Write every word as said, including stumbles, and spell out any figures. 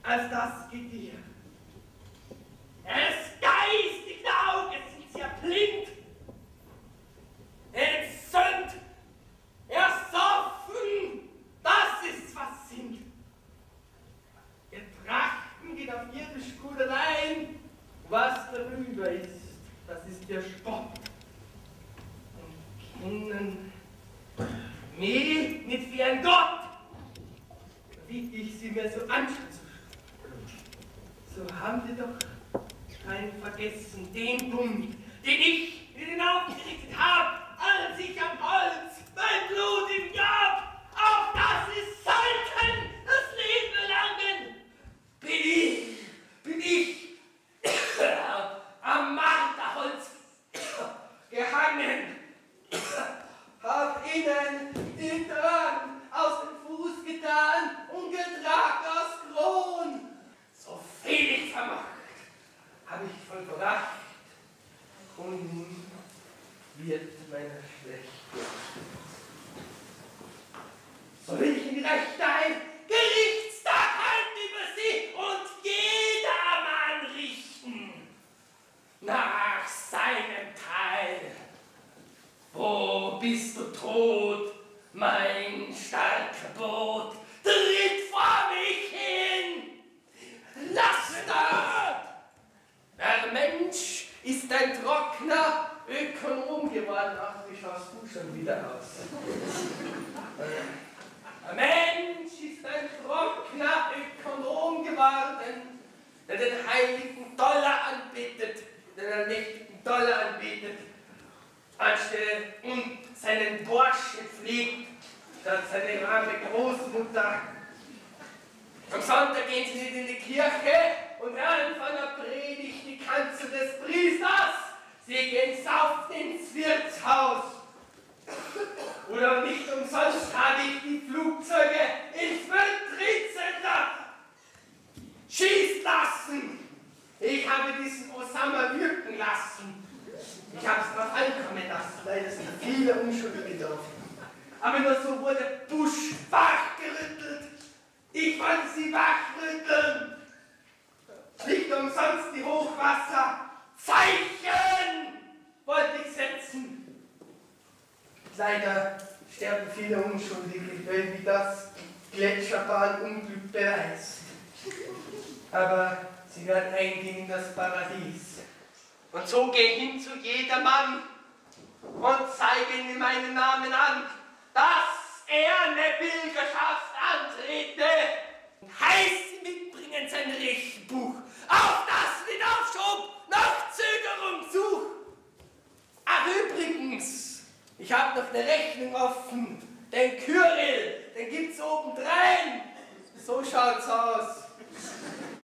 als das Getier. Er ist geistig, die Augen sind sehr blind, entzündet, ersoffen, das ist, was sind. Ihr Trachten geht auf ihre Spur allein, was darüber ist, das ist der Spott. Und kennen mich nicht wie ein Gott, wie ich sie mir so anschaue. So haben sie doch keinen vergessen, den Bund, den ich ihnen aufgerichtet habe, als ich am Holz mein Blut ihm gab. Auch das ist Sollten, das Leben langen. Bin ich, bin ich am Marterholz gehangen, hab ihnen den Dorn aus dem Fuß getan und getragen aus Kron. So viel ich vermocht, hab ich vollbracht, und nun wird meiner schlecht. So will ich in die Rechte ein Gerichtstag halten über sie und jedermann richten nach seinem Teil. Wo bist du tot, mein starker Boot? Tritt vor mich hin! Laster! Der Mensch ist ein trockener Ökonom geworden. Ach, wie schaust du schon wieder aus? Der Mensch ist ein trockener Ökonom geworden, der den heiligen Dollar anbetet, den allmächtigen Dollar anbetet, anstelle und seinen Borschen pflegt, statt seine arme Großmutter. Am Sonntag gehen sie nicht in die Kirche und hören von der Predigt die Kanzel des Priesters. Sie gehen saufen ins Wirtshaus. Oder nicht umsonst habe ich die Flugzeuge ins Betriebscenter schießen lassen. Ich habe diesen Osama wirken lassen. Ich habe es drauf ankommen lassen, weil es sind viele Unschuldige getroffen. Aber nur so wurde Bush wachgerüttelt. Ich wollte sie wachrütteln. Nicht umsonst die Hochwasser. Zeichen wollte ich setzen. Leider sterben viele Unschuldige, weil wie das Gletscherbahnunglück beweist. Aber sie werden eingehen in das Paradies. Und so geh hin zu jedermann und zeige ihm meinen Namen an, dass er eine Bürgerschaft antrete. Heißt sie mitbringen sein Rechenbuch, auf das mit Aufschub nach Zögerung such. Ach übrigens, ich habe noch eine Rechnung offen, den Kyrill, den gibt's obendrein. So schaut's aus.